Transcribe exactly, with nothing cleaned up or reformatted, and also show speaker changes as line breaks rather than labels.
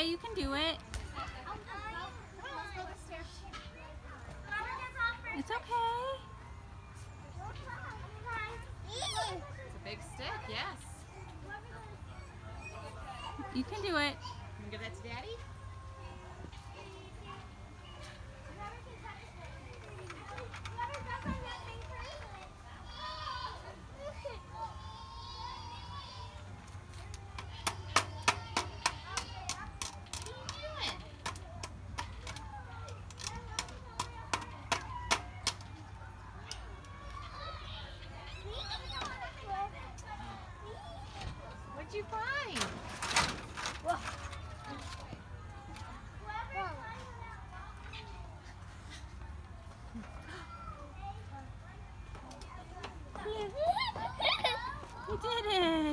okay. You can do it. It's okay.
It's a big stick, yes.
You can do it.
Can you give that to Daddy? What'd you find?
You did it.